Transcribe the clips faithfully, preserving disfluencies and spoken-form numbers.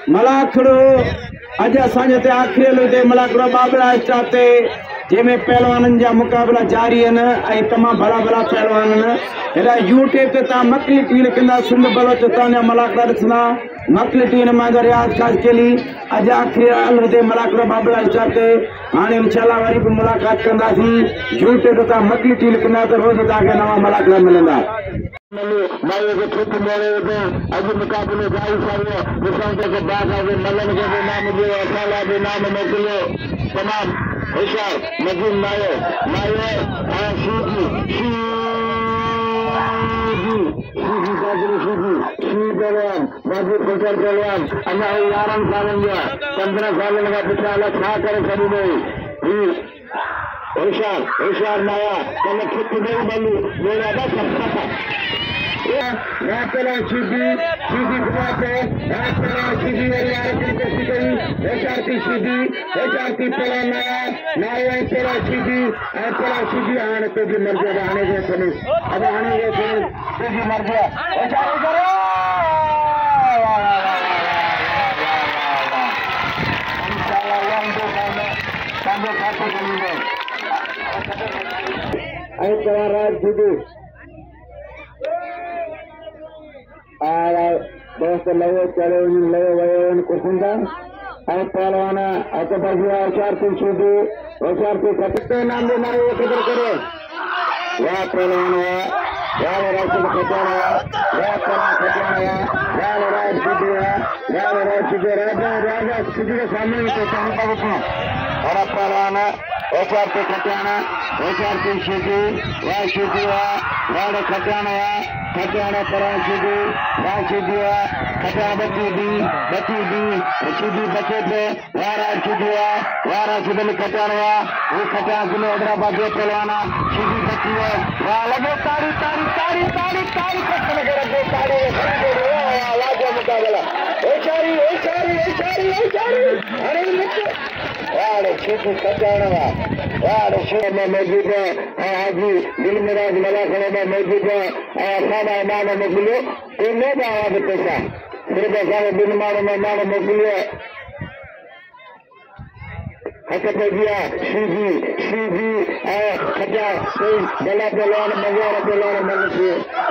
मलाखड़ो अज असांजे ते आखिरी ते मलाखड़ो बाबला स्टाफ ते जैमें पहलवानन जा मुकाबला जारी है तमाम भला भला पहलवान हेड़ा यूट्यूब ते ता मकली टील कंदा सिंध बलोचिस्तान जा मलाखड़ा ॾिसंदा मकली टील मां रियाज खास केली अज आखिरी अल ते मलाखड़ा बाबला स्टाफ ते हाणे इंशाल्लाह वरी भी मुलाकात कंदासीं यूट्यूब ते ता मकली टील कंदा तो रोज तव्हांखे नवा मलाखड़ा मिलंदा अज मुकाबले जारी साहियो ॾिसूं था कि बाबा जे मलन खे बि नाम ॾियो असां बि नाम मोकिलियो तमाम होशियार नजीम नायो नायो ऐं सीधी सीधी सीधी सीधी सी पहलवान बाजी खुशर पहलवान अञा यारहं सालनि जा पंद्रहं सालनि खां पिछा अलाए छा करे छॾींदो ही होशियार होशियार नाया कल खिच ॾेई भली मेरा बस रातला सीधी सीधी गुवाते रातला सीधी यार की कोशिश करी एचआरटी सीधी एचआरटी पला नया नया तेरा सीधी तेरा सीधी आने तो भी मर गया आने के सुनी अब आने के सुनी सीधी मर गया एचआरटी करो इंशाल्लाह यहां दो सामने सामने खाते करेंगे आई तेरा राज सीधी दोस्त लगे चले लगे वही कुसुंदा पहलवाना अत बजिया होशियारती सीधी होशियारती खटते नाम भी नारे कदर करो वह पहलवान है वह राशि खटाना है वह पहला खटाना है वह राज सीधी है वह राज सीधे राजा राजा सीधी के सामने ही तो सामने का और पहलवान होशियारती खटाना होशियारती सीधी वह सीधी है वह खटाना है खटाना परा सीधी वह सीधी है खटा बची दी बची दी सीधी बचे थे वह राज सीधी है वह राज सीधे खटाना है वो खटा किलो हैदराबाद जो पहलवाना सीधी बची है वह लगे तारी तारी तारी तारी तारी कट लगे रखो तारी लाजो मुकाबला होशियारी होशियारी होशियारी होशियारी अरे वाड़े सीधी खटाना वाड़े सीधे में मौजूद है हाजी दिल मिराज मलाखड़ा में मौजूद है सादा इमाम मोकिलियो कोई न जावा के पैसा सिर्फ असांखे बिन माण्हू में माण्हू मोकिलियो हथ पे दिया सीधी सीधी ऐं खटा कोई भला पहलवान मज़ार पहलवान मन थिए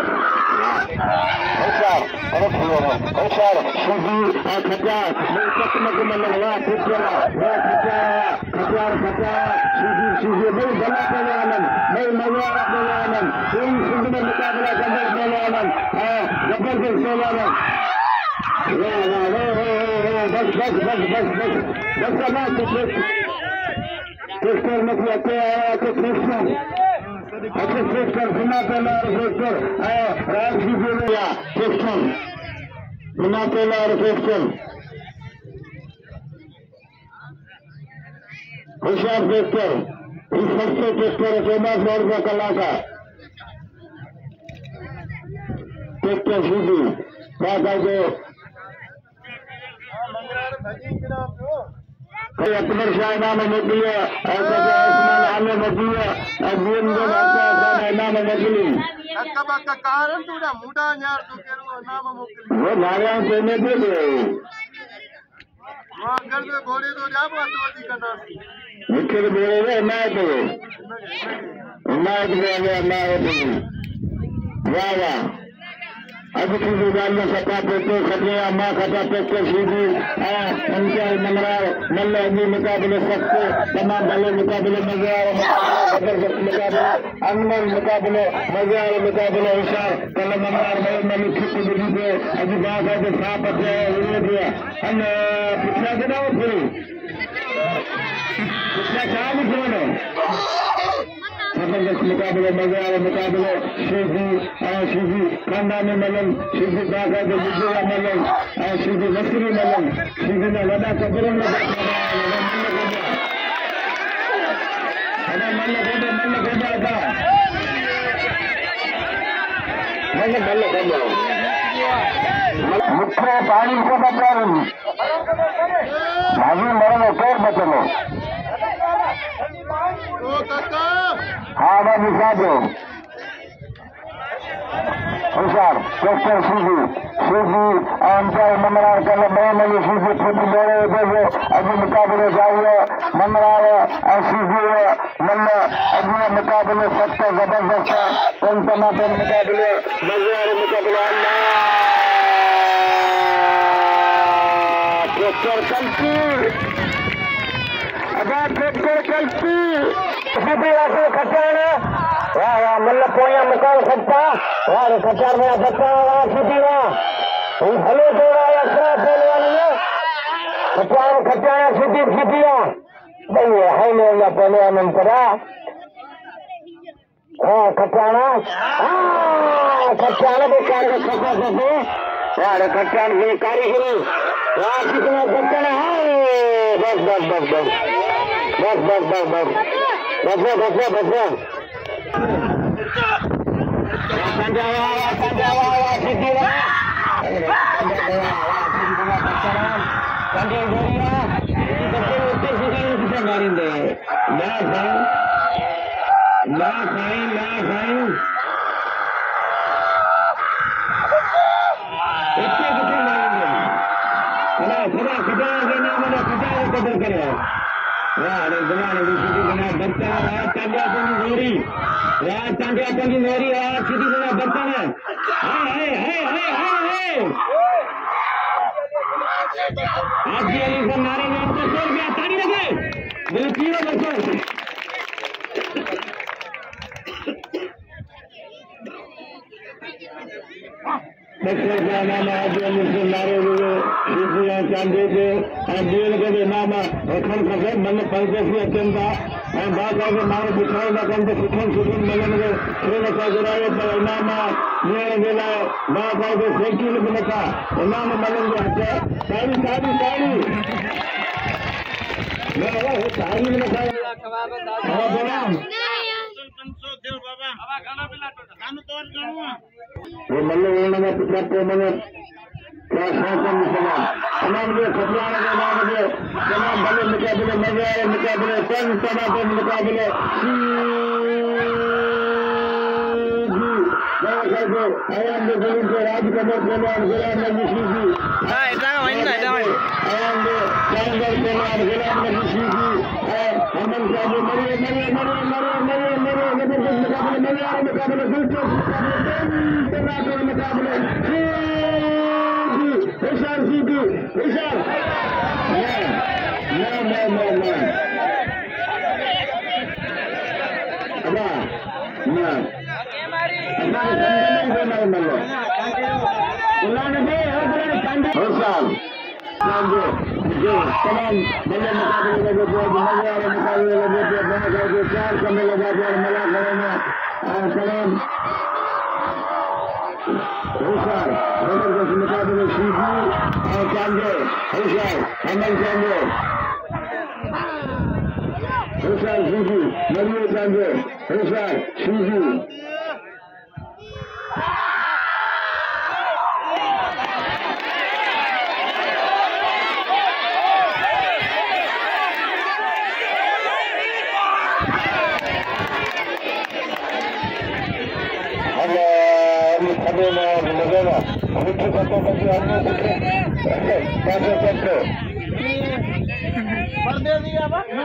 होशियार होशियार सीधी ऐं खटा चकमक मलन वाह पुछला वाह खटा खटार खटा सीधी सीधी ॿई भला पहलवान ॿई मज़ार पहलवान कोई सिंध में मुकाबला कंदड़ पहलवान ऐं जबरदस्त पहलवान वाह वाह वाह बस बस बस बस बस बस समाज बस क्रिस्टल मतलब अचे आया कि क्रिस्टल अच्छे क्रिस्टल सुना पहला क्रिस्टल आया राज की बोलिया क्रिस्टल सुना पहला क्रिस्टल होशियार क्रिस्टल इस सस्ते क्रिस्टल चौदह सौ रुपया कलाका क्रिस्टल सीधी क्या करके अकबर शाह इनाम मोकिलियो उस्मान आमिर मोकिलियो जीवन जो इनाम मोकिली वो नारिया चवने पियो मूंखे त भेड़े हिमायत हिमायत में हिमायत वाह वाह अॼु की ॻाल्हि में सफ़ा पेटो खटे मां खटा पेटो सीधी ऐं उनके नमरार मल अॼु मुक़ाबले सख़्त तमामु भले मुक़ाबले मज़ेदार ज़बरदस्त मुक़ाबले अनमोल मुक़ाबले मज़ेदार मुक़ाबले होशियार कल नमरार मल मल खिच ॿुधी पियो अॼु बाग ते साफ़ अचे उड़े पियो अने पुछा केॾा उथी पुछा छा लिखी वञो जबरदस्त मुकाबले मज़ेदार मुकाबले सीधी ऐं सीधी खानदानी मलन सीधी बागा जो विजय मलन ऐं सीधी नसरी मलन सीधी में वॾा कबरनि में मल गोॾे मल गोॾा था मल मल गोॾो मुखे पाणी को बचारनि भाॼी मरण केरु बचंदो हाँ बाबू साहब होशियार डॉक्टर सीधी सीधी अंतर मंगरार के लंबे में ये सीधी फुट बोले देवे अभी मुकाबले जाइए मंगरार और सीधी मन अभी मुकाबले सख्त जबरदस्त कौन टमाटर मुकाबले मजेदार मुकाबले डॉक्टर कल्पी अब डॉक्टर कल्पी सीधी आके खचाना वाह वाह मतलब पोया मुकाल सकता वाह खचार में बच्चा वाह सीधी वाह भले जोड़ा अक्षरा पहलवान में खचार खचाना सीधी सीधिया भाई है मेरा पहलवान पड़ा हाँ खचाना हाँ खचाना भी कार्य खचा सकते वाह खचान भी कारीगरी वाह सीधी खचाना है बस बस बस बस बस बस बस बस बस बस बस बस Sanjawa, Sanjawa, Sidira. Sanjawa, itu betul betul sudah kita marin deh. Nah, sayang, nah sayang, nah sayang. Itu kita marin deh. Kalau sudah kita kena mana kita kita kerja. Wah, ada zaman ini kita kena bantah, Sanjawa pun ngori. यार चांदी अपन की मेरी यार सीधी बना बर्तन है हाय हाय हाय हाय आज भी अली से नारे में तो छोड़ गया ताली लगे मेरे तीनों बच्चों बच्चों का नाम आज अली से नारे हुए सीधी चांदी के आज जीवन के नाम रखन का मन पंचायती अत्यंत हम बात आगे मारे बिछाओ ना कंटे सुखन सुखन मगन के श्री नका जराए पर इनाम नियर गेला ना बागे सेकी ने नका इनाम मगन के हटे सारी सारी सारी मैं वो सारी ने नका हां बोला पंचो देव बाबा बाबा खाना पिला खाना तोड़ गाणू वो मल्ले वेण में पिता को मने क्या शासन सलाम तमाम लोग खतराने के नाम में तमाम बड़े मुकाबले मजे मुकाबले कौन टमाटर मुकाबले आयाम दे गुरु के राज कमर प्रमाण गुलाम नबी सीधी हां इतना वही ना इतना वही आयाम दे कांगर प्रमाण गुलाम नबी सीधी है हमन साहब मरे मरे मरे मरे मरे मरे जबरदस्त मुकाबले मजे मुकाबले दिलचस्प मुकाबले टमाटर मुकाबले विशाल सीधी विशाल ना ना ना ना अबा ना अबा ना ना ना उन्होंने भी विशाल जो जो तमाम बड़े मुकाबले लगे थे मजे वाले मुकाबले लगे थे बना करके चार कमे लगा के मला करेंगे तमाम होशियार जबरदस्त मुकाबले सीधी और चांदे होशियार हमल चांदे होशियार सीधी मरियो चांदे होशियार सीधी खबे में लगेगा मुख्य पत्तों का जो हमने देखे कैसे कैसे पर्दे दिया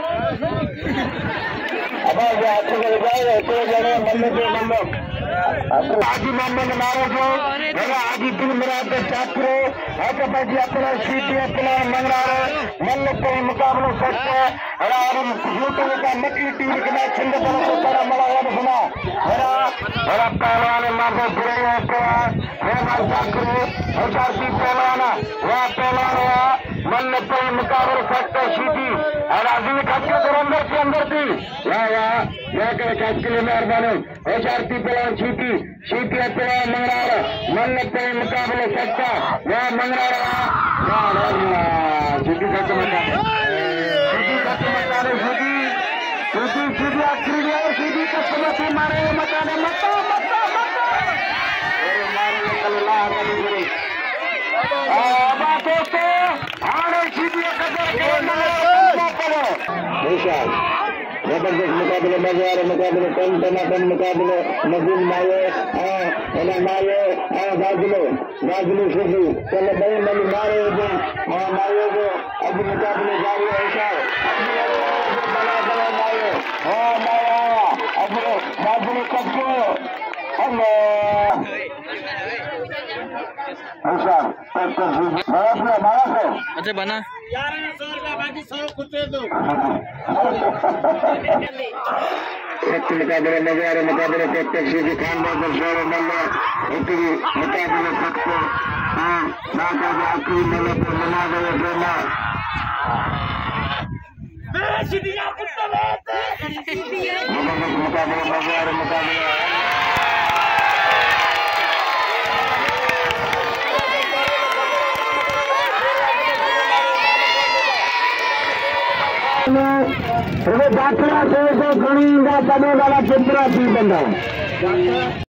अब ये आपको लग जाएगा तो जाने मल्ले पे मल्लो आज मोहम्मद नारो जो मेरा आज दिन मेरा तो छात्रो है तो भाई अपना सीटी अपना मंगरा मल्ले पे मुकाबले सकते हैं हमारे यूट्यूब का नकली टीवी के मैच छिंदे तरह से सारा मरा याद सुना मेरा मेरा पहलवान मार बुरे होते हैं मेरा मार छात्रो और चारती पहलवाना वहाँ पहलवान हुआ मल्ले पे मुकाबले सकते सीटी और आदमी खाते तो अंदर के अंदर थी वाह वाह यहाँ के खास के लिए मेहरबानी और चारती पहलवान सीटी सीटी पहलवान मंगरा मल्ले पे मुकाबले सकता वहाँ मंगरा वाह सीटी खत्म मचा सीधी खत्म मचाने सीधी सीधी सीधी आखिरी है सीधी खत्म मचा मारे मचाने मचा मचा मचा अरे मारे निकल ला कभी बड़ी आबा दोस्तों आने सीधी कदर के ना पड़ो विशाल जबरदस्त मुकाबले मजे वाले मुकाबले कम टमाटर मुकाबले नजीब माये मारे बाजलो बाजलो शुरू चलो बड़े मनी मारे मारे को अब मुकाबले जारी है सर बड़ा बड़ा मारे हाँ मारा अब बाजलो कब्जो अल्लाह ऐसा मारा मारा से अच्छा बना यार सौ रुपया बाकी सौ कुत्ते दो एक मुकाबले नजारे मुकाबले प्रत्यक्ष जी खान बाबर जोड़ो मल्ला उतरी मुकाबले सबको हाँ नाका जो आखिरी मल्ला पर मना गए प्रेमा मुकाबले नजारे मुकाबले दाखला से घणी चित्र थी बंदा